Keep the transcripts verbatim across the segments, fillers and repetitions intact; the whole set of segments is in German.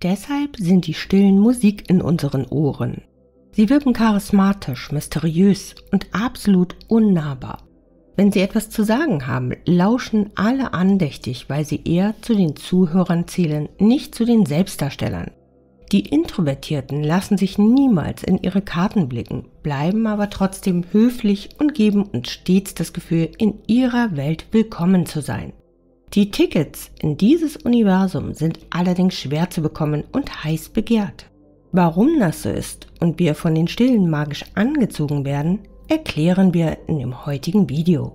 Deshalb sind die Stillen Musik in unseren Ohren. Sie wirken charismatisch, mysteriös und absolut unnahbar. Wenn sie etwas zu sagen haben, lauschen alle andächtig, weil sie eher zu den Zuhörern zählen, nicht zu den Selbstdarstellern. Die Introvertierten lassen sich niemals in ihre Karten blicken, bleiben aber trotzdem höflich und geben uns stets das Gefühl, in ihrer Welt willkommen zu sein. Die Tickets in dieses Universum sind allerdings schwer zu bekommen und heiß begehrt. Warum das so ist und wir von den Stillen magisch angezogen werden, erklären wir in dem heutigen Video.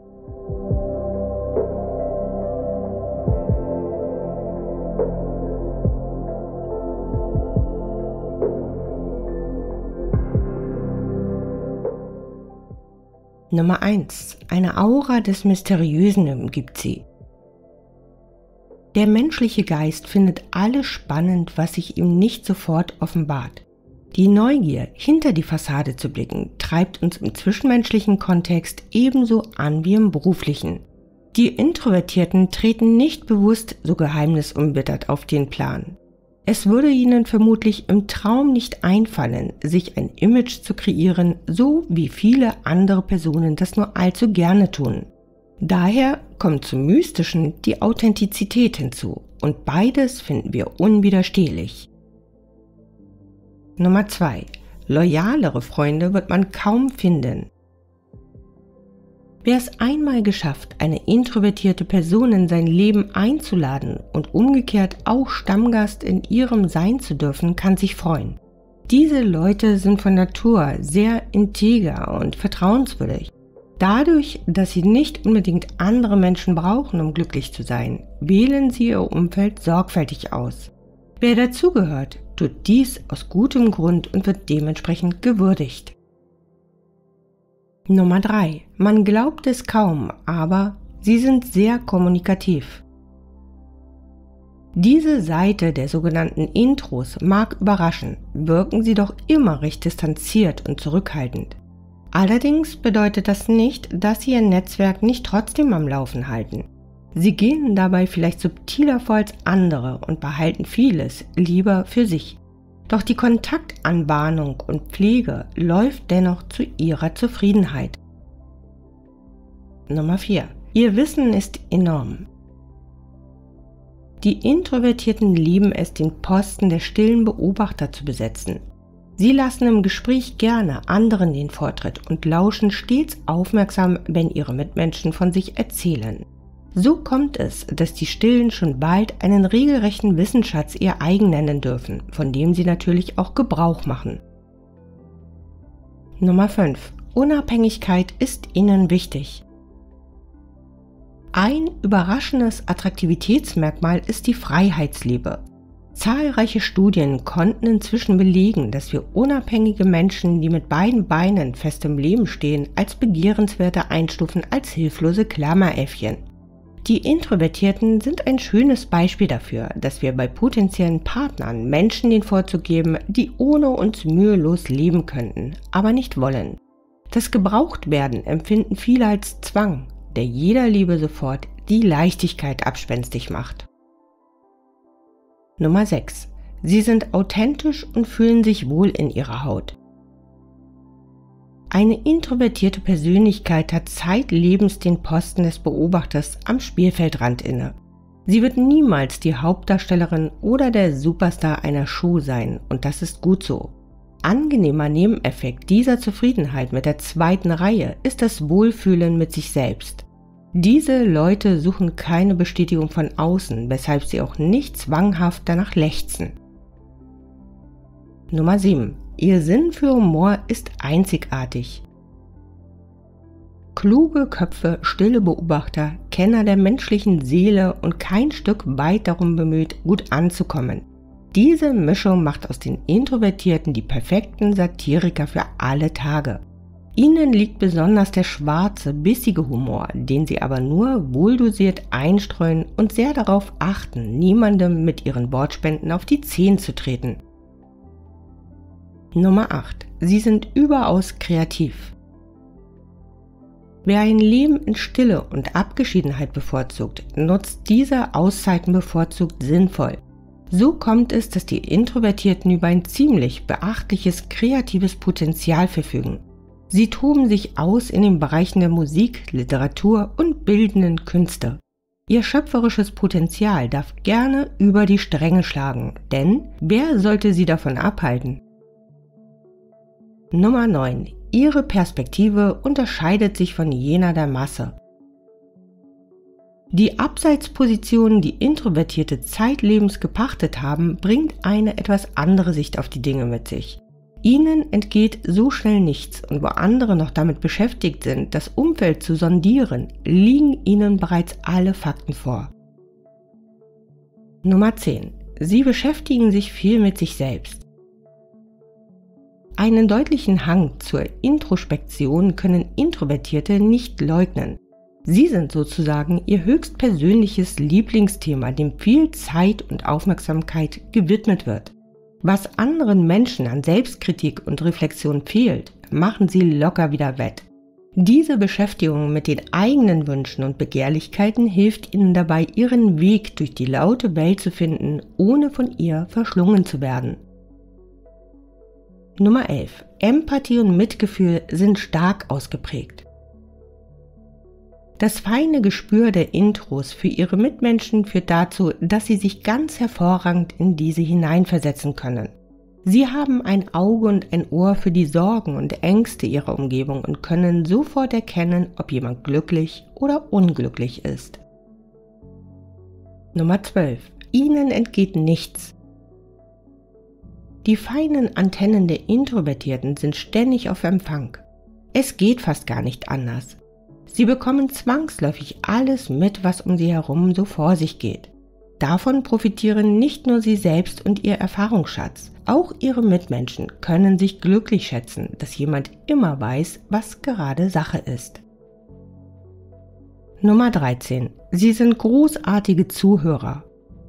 Nummer eins. Eine Aura des Mysteriösen umgibt sie. Der menschliche Geist findet alles spannend, was sich ihm nicht sofort offenbart. Die Neugier, hinter die Fassade zu blicken, treibt uns im zwischenmenschlichen Kontext ebenso an wie im beruflichen. Die Introvertierten treten nicht bewusst so geheimnisumwittert auf den Plan. Es würde ihnen vermutlich im Traum nicht einfallen, sich ein Image zu kreieren, so wie viele andere Personen das nur allzu gerne tun. Daher kommt zum Mystischen die Authentizität hinzu und beides finden wir unwiderstehlich. Nummer zwei. Loyalere Freunde wird man kaum finden. Wer es einmal geschafft, eine introvertierte Person in sein Leben einzuladen und umgekehrt auch Stammgast in ihrem sein zu dürfen, kann sich freuen. Diese Leute sind von Natur sehr integer und vertrauenswürdig. Dadurch, dass sie nicht unbedingt andere Menschen brauchen, um glücklich zu sein, wählen sie ihr Umfeld sorgfältig aus. Wer dazugehört, tut dies aus gutem Grund und wird dementsprechend gewürdigt. Nummer drei. Man glaubt es kaum, aber sie sind sehr kommunikativ. Diese Seite der sogenannten Intros mag überraschen, wirken sie doch immer recht distanziert und zurückhaltend. Allerdings bedeutet das nicht, dass sie ihr Netzwerk nicht trotzdem am Laufen halten. Sie gehen dabei vielleicht subtiler vor als andere und behalten vieles lieber für sich. Doch die Kontaktanbahnung und Pflege läuft dennoch zu ihrer Zufriedenheit. Nummer vier. Ihr Wissen ist enorm. Die Introvertierten lieben es, den Posten der stillen Beobachter zu besetzen. Sie lassen im Gespräch gerne anderen den Vortritt und lauschen stets aufmerksam, wenn ihre Mitmenschen von sich erzählen. So kommt es, dass die Stillen schon bald einen regelrechten Wissensschatz ihr eigen nennen dürfen, von dem sie natürlich auch Gebrauch machen. Nummer fünf. Unabhängigkeit ist ihnen wichtig. Ein überraschendes Attraktivitätsmerkmal ist die Freiheitsliebe. Zahlreiche Studien konnten inzwischen belegen, dass wir unabhängige Menschen, die mit beiden Beinen fest im Leben stehen, als begehrenswerter einstufen als hilflose Klammeräffchen. Die Introvertierten sind ein schönes Beispiel dafür, dass wir bei potenziellen Partnern Menschen den Vorzug geben, die ohne uns mühelos leben könnten, aber nicht wollen. Das Gebrauchtwerden empfinden viele als Zwang, der jeder Liebe sofort die Leichtigkeit abspenstig macht. Nummer sechs. Sie sind authentisch und fühlen sich wohl in ihrer Haut. Eine introvertierte Persönlichkeit hat zeitlebens den Posten des Beobachters am Spielfeldrand inne. Sie wird niemals die Hauptdarstellerin oder der Superstar einer Show sein und das ist gut so. Angenehmer Nebeneffekt dieser Zufriedenheit mit der zweiten Reihe ist das Wohlfühlen mit sich selbst. Diese Leute suchen keine Bestätigung von außen, weshalb sie auch nicht zwanghaft danach lechzen. Nummer sieben. Ihr Sinn für Humor ist einzigartig. Kluge Köpfe, stille Beobachter, Kenner der menschlichen Seele und kein Stück weit darum bemüht, gut anzukommen. Diese Mischung macht aus den Introvertierten die perfekten Satiriker für alle Tage. Ihnen liegt besonders der schwarze, bissige Humor, den sie aber nur wohldosiert einstreuen und sehr darauf achten, niemandem mit ihren Wortspenden auf die Zehen zu treten. Nummer acht. Sie sind überaus kreativ. Wer ein Leben in Stille und Abgeschiedenheit bevorzugt, nutzt diese Auszeiten bevorzugt sinnvoll. So kommt es, dass die Introvertierten über ein ziemlich beachtliches kreatives Potenzial verfügen. Sie toben sich aus in den Bereichen der Musik, Literatur und bildenden Künste. Ihr schöpferisches Potenzial darf gerne über die Stränge schlagen, denn wer sollte sie davon abhalten? Nummer neun. Ihre Perspektive unterscheidet sich von jener der Masse. Die Abseitsposition, die Introvertierte zeitlebens gepachtet haben, bringt eine etwas andere Sicht auf die Dinge mit sich. Ihnen entgeht so schnell nichts, und wo andere noch damit beschäftigt sind, das Umfeld zu sondieren, liegen ihnen bereits alle Fakten vor. Nummer zehn. Sie beschäftigen sich viel mit sich selbst. Einen deutlichen Hang zur Introspektion können Introvertierte nicht leugnen. Sie sind sozusagen ihr höchstpersönliches Lieblingsthema, dem viel Zeit und Aufmerksamkeit gewidmet wird. Was anderen Menschen an Selbstkritik und Reflexion fehlt, machen sie locker wieder wett. Diese Beschäftigung mit den eigenen Wünschen und Begehrlichkeiten hilft ihnen dabei, ihren Weg durch die laute Welt zu finden, ohne von ihr verschlungen zu werden. Nummer elf. Empathie und Mitgefühl sind stark ausgeprägt. Das feine Gespür der Intros für ihre Mitmenschen führt dazu, dass sie sich ganz hervorragend in diese hineinversetzen können. Sie haben ein Auge und ein Ohr für die Sorgen und Ängste ihrer Umgebung und können sofort erkennen, ob jemand glücklich oder unglücklich ist. Nummer zwölf. Ihnen entgeht nichts. Die feinen Antennen der Introvertierten sind ständig auf Empfang. Es geht fast gar nicht anders. Sie bekommen zwangsläufig alles mit, was um sie herum so vor sich geht. Davon profitieren nicht nur sie selbst und ihr Erfahrungsschatz, auch ihre Mitmenschen können sich glücklich schätzen, dass jemand immer weiß, was gerade Sache ist. Nummer dreizehn. Sie sind großartige Zuhörer.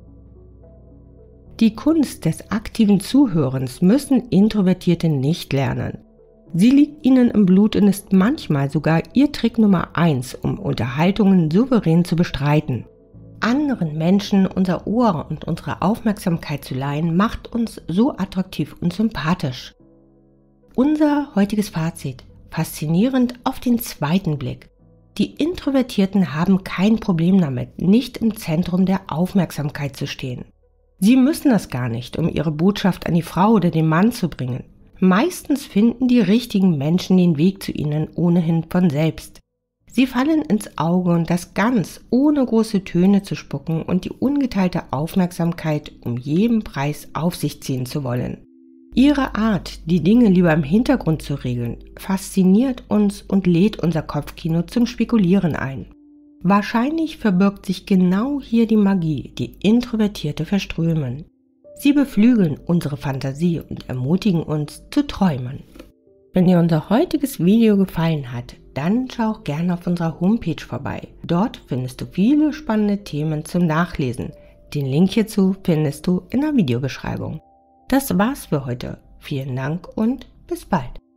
Die Kunst des aktiven Zuhörens müssen Introvertierte nicht lernen. Sie liegt ihnen im Blut und ist manchmal sogar ihr Trick Nummer eins, um Unterhaltungen souverän zu bestreiten. Anderen Menschen unser Ohr und unsere Aufmerksamkeit zu leihen, macht uns so attraktiv und sympathisch. Unser heutiges Fazit: faszinierend auf den zweiten Blick. Die Introvertierten haben kein Problem damit, nicht im Zentrum der Aufmerksamkeit zu stehen. Sie müssen das gar nicht, um ihre Botschaft an die Frau oder den Mann zu bringen. Meistens finden die richtigen Menschen den Weg zu ihnen ohnehin von selbst. Sie fallen ins Auge und das ganz ohne große Töne zu spucken und die ungeteilte Aufmerksamkeit um jeden Preis auf sich ziehen zu wollen. Ihre Art, die Dinge lieber im Hintergrund zu regeln, fasziniert uns und lädt unser Kopfkino zum Spekulieren ein. Wahrscheinlich verbirgt sich genau hier die Magie, die Introvertierte verströmen. Sie beflügeln unsere Fantasie und ermutigen uns zu träumen. Wenn dir unser heutiges Video gefallen hat, dann schau auch gerne auf unserer Homepage vorbei. Dort findest du viele spannende Themen zum Nachlesen. Den Link hierzu findest du in der Videobeschreibung. Das war's für heute. Vielen Dank und bis bald.